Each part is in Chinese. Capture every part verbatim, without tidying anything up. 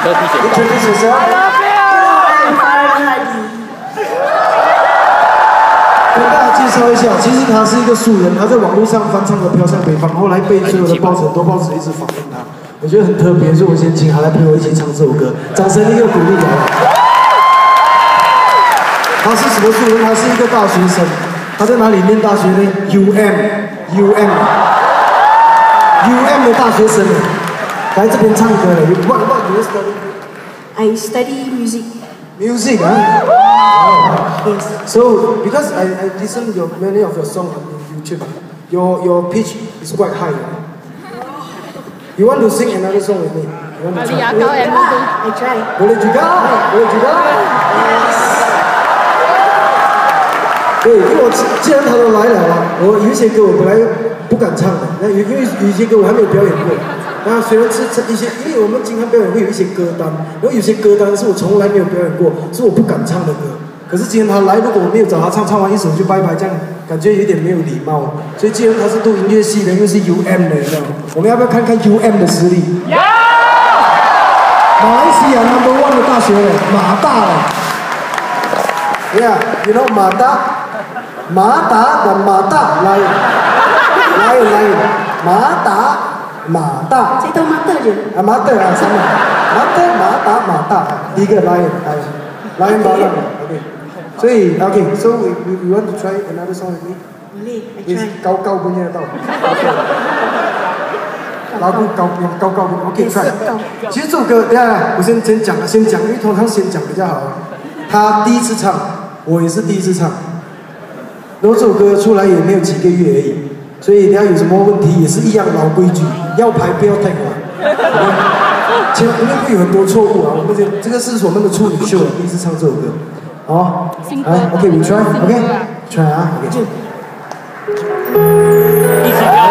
Introduce yourself. I'm Farhan Hadi. 跟大家介绍一下，其实他是一个素人，他在网络上翻唱了《飘向北方》，后来被所有的报纸、很多报纸一直访问他，我觉得很特别，所以我先请他来陪我一起唱这首歌，掌声一个鼓励好了。他是什么素人？他是一个大学生，他在哪里念大学呢 ？U M，U M，U M 的大学生呢，来这边唱歌了。What What do you study? I study music. Music, huh? Oh. Yes. So, because I, I listen to your, many of your songs on YouTube, your your pitch is quite high. You want to sing another song with me? You want to try? I try. Boleh juga? Boleh juga? Yes. 对，因为我既然他都来了啊，我有一些歌我本来不敢唱的，那有因为有一些歌我还没有表演过。那虽然是一些，因为我们经常表演会有一些歌单，然后有些歌单是我从来没有表演过，是我不敢唱的歌。可是既然他来，如果我没有找他唱，唱完一首就拜拜，这样感觉有点没有礼貌。所以既然他是读音乐系的，又是 U M 的，你知道吗？我们要不要看看 U M 的实力？要！马来西亚 number one 的大学嘞，马大嘞。Yeah, you know 马大，马达的马大来，来来，马达。马大， 谁都马大人啊，马大啊，什么？马大，马达，马大，第一个 lion，lion，lion 马大 ，OK。所以 OK，so we we we want to try another song with me。 boleh, I try。 高高punya tau。lagu 高高高 ，OK try。其实这首歌，等下我先先讲，先讲，因为通常先讲比较好。他第一次唱，我也是第一次唱。然后这首歌出来也没有几个月而已。所以等下有什么问题也是一样老规矩，要排不要太晚。前因为会有很多错误啊，我们这这个是我们的处女秀，第一次唱这首歌，好，来 ，OK， we try，OK，try 啊 ，OK。一起跳。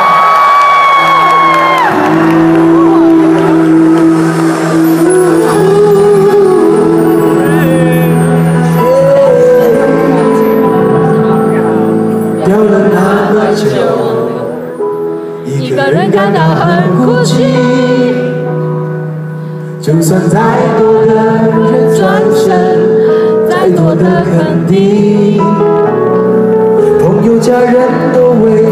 掉了那么久，一个人感到很孤寂。就算再多的人转身，再多的肯定，朋友家人都为